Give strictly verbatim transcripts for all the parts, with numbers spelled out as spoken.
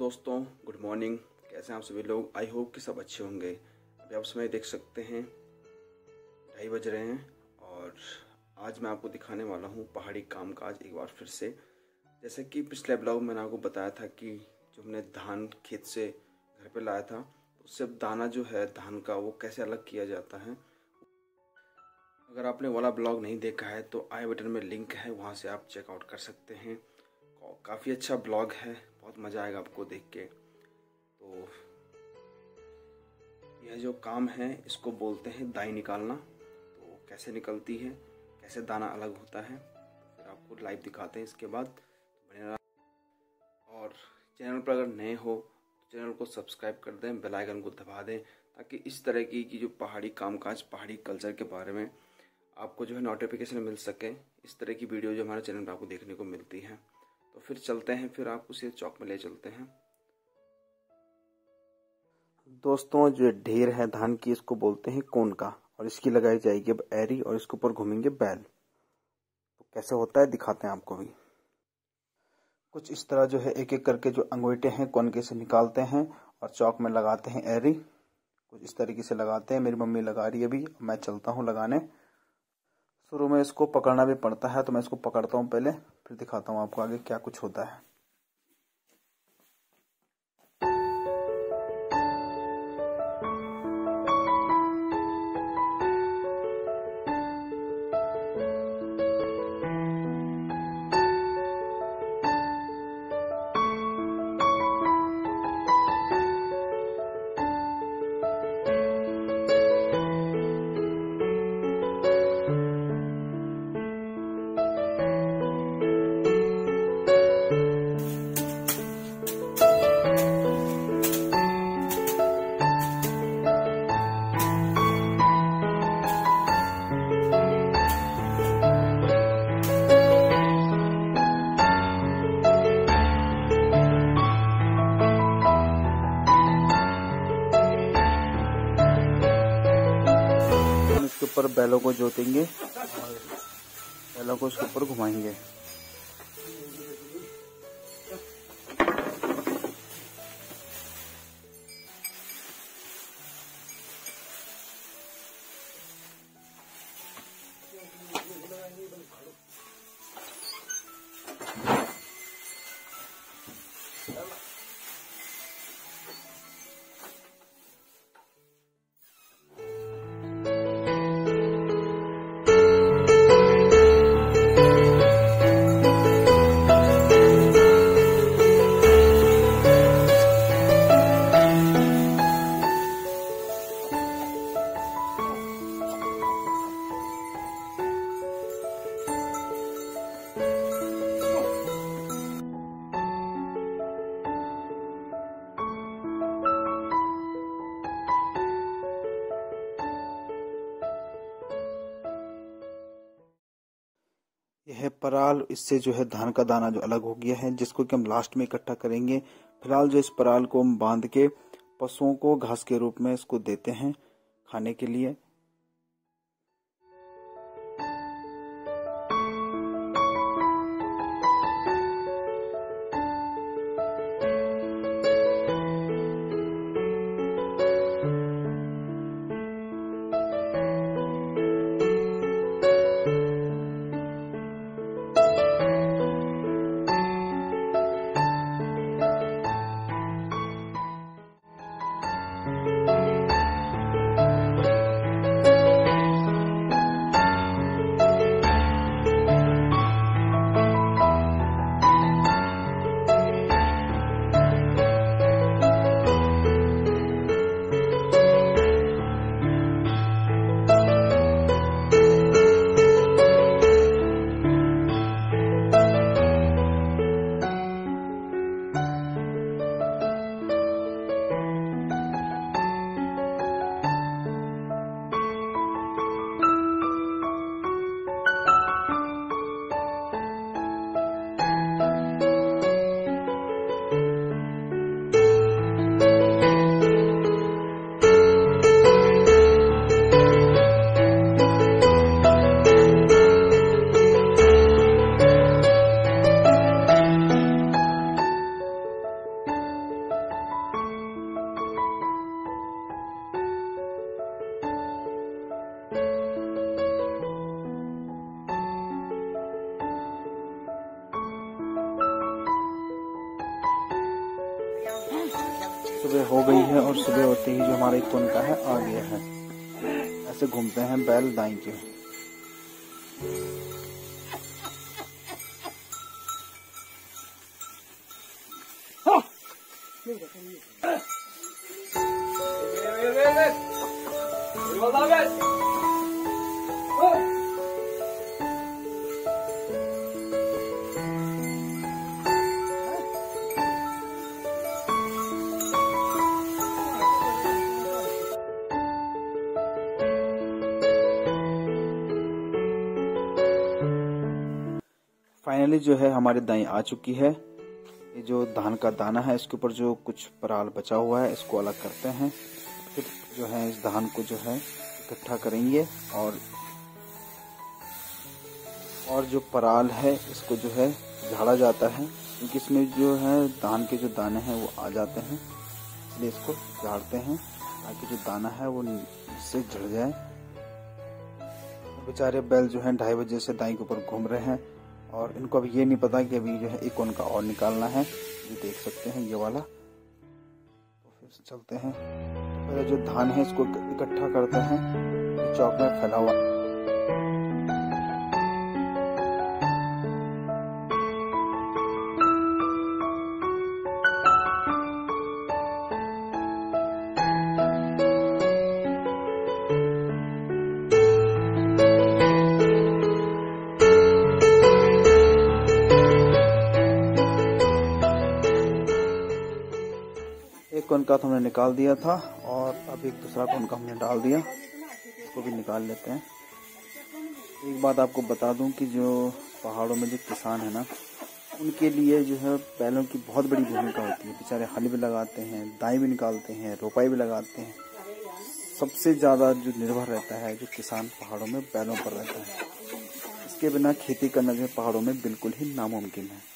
दोस्तों, good morning. कैसे हैं आप सभी लोग? आई होप कि सब अच्छे होंगे। अभी आप समय देख सकते हैं ढाई बज रहे हैं और आज मैं आपको दिखाने वाला हूं पहाड़ी कामकाज एक बार फिर से। जैसे कि पिछले ब्लॉग में मैंने आपको बताया था कि जो हमने धान खेत से घर पे लाया था, तो उससे दाना जो है धान का वो कैसे अलग किया जाता है। अगर आपने वाला ब्लॉग नहीं देखा है तो आई बटन में लिंक है, वहाँ से आप चेकआउट कर सकते हैं। काफ़ी अच्छा ब्लॉग है, बहुत मज़ा आएगा आपको देख के। तो यह जो काम है इसको बोलते हैं दाई निकालना। तो कैसे निकलती है, कैसे दाना अलग होता है, तो फिर आपको लाइव दिखाते हैं इसके बाद। बने रहा। और चैनल पर अगर नए हो तो चैनल को सब्सक्राइब कर दें, बेल आइकन को दबा दें, ताकि इस तरह की, की जो पहाड़ी कामकाज, पहाड़ी कल्चर के बारे में आपको जो है नोटिफिकेशन मिल सके। इस तरह की वीडियो जो हमारे चैनल पर आपको देखने को मिलती है। तो फिर चलते हैं, फिर आप उसे चौक में ले चलते हैं। दोस्तों, जो ढेर है धान की, इसको बोलते हैं कोन का, और इसकी लगाई जाएगी अब एरी और इसके ऊपर घूमेंगे बैल। तो कैसे होता है दिखाते हैं आपको भी। कुछ इस तरह जो है एक एक करके जो अंगूठे हैं कोनके से निकालते हैं और चौक में लगाते हैं एरी। कुछ इस तरीके से लगाते हैं। मेरी मम्मी लगा रही है अभी, मैं चलता हूँ लगाने। शुरू में इसको पकड़ना भी पड़ता है, तो मैं इसको पकड़ता हूँ पहले, फिर दिखाता हूँ आपको आगे क्या कुछ होता है। इसके ऊपर बैलों को जोतेंगे और बैलों को इसके ऊपर घुमाएंगे। यह पराल, इससे जो है धान का दाना जो अलग हो गया है, जिसको कि हम लास्ट में इकट्ठा करेंगे। फिलहाल जो इस पराल को हम बांध के पशुओं को घास के रूप में इसको देते हैं खाने के लिए। सुबह हो गई है और सुबह होते ही जो हमारा एक तोन का है आ गया है। ऐसे घूमते हैं बैल दाई के। फाइनली जो है हमारी दाई आ चुकी है। ये जो धान का दाना है इसके ऊपर जो कुछ पराल बचा हुआ है इसको अलग करते हैं। फिर जो है इस धान को जो है इकट्ठा करेंगे और और जो पराल है इसको जो है झाड़ा जाता है, क्योंकि इसमें जो है धान के जो दाने हैं वो आ जाते हैं, इसलिए इसको झाड़ते हैं ताकि जो दाना है वो इससे झड़ जाए। बेचारे बैल जो है ढाई बजे से दाई के ऊपर घूम रहे हैं और इनको अभी ये नहीं पता कि अभी जो है एक उनका और निकालना है। ये देख सकते हैं ये वाला। तो फिर चलते हैं। तो पहले जो धान है इसको इकट्ठा करते हैं चौक में फैला हुआ। एक कोनका तो हमने निकाल दिया था और अब एक दूसरा कोनका हमने डाल दिया, इसको भी निकाल लेते हैं। एक बात आपको बता दूं कि जो पहाड़ों में जो किसान है ना, उनके लिए जो है बैलों की बहुत बड़ी भूमिका होती है। बेचारे हल भी लगाते हैं, दाई भी निकालते हैं, रोपाई भी लगाते हैं। सबसे ज़्यादा जो निर्भर रहता है जो किसान पहाड़ों में बैलों पर रहता है। इसके बिना खेती करना जो है पहाड़ों में बिल्कुल ही नामुमकिन है।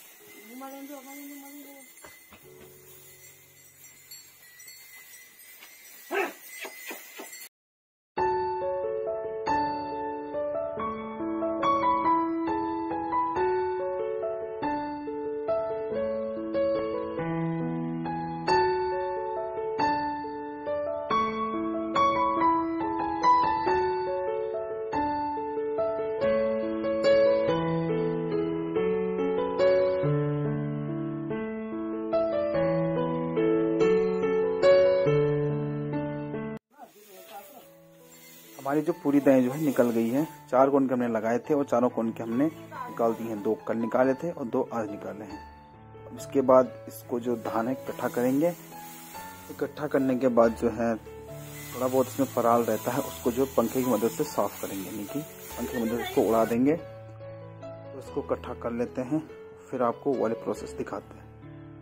हमारी जो पूरी दाएं जो है निकल गई है। चार कोन के हमने लगाए थे और चारों कोन के हमने निकाल दिए हैं। दो कल निकाले थे और दो आज निकाले हैं। इसके बाद इसको जो धान है इकट्ठा करेंगे। इकट्ठा करने के बाद जो है थोड़ा बहुत इसमें पराल रहता है, उसको जो पंखे की मदद से साफ करेंगे, यानी कि पंखे की मदद से इसको उड़ा देंगे। तो इसको इकट्ठा कर लेते हैं, फिर आपको वाले प्रोसेस दिखाते हैं।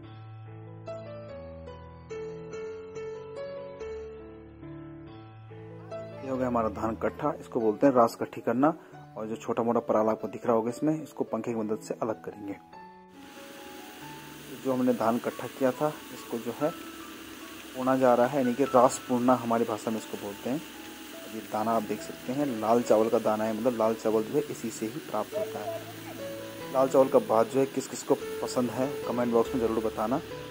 ये हो गया हमारा धान इकट्ठा, इसको बोलते हैं रास इकट्ठी करना। और जो छोटा मोटा पराल आपको दिख रहा होगा इसमें, इसको पंखे की मदद से अलग करेंगे। जो हमने धान इकट्ठा किया था इसको जो है पूर्णा जा रहा है, यानी कि रास पूर्णा हमारी भाषा में इसको बोलते हैं। ये दाना आप देख सकते हैं लाल चावल का दाना है, मतलब लाल चावल जो है इसी से ही प्राप्त होता है। लाल चावल का भात जो है किस किस को पसंद है कमेंट बॉक्स में ज़रूर बताना।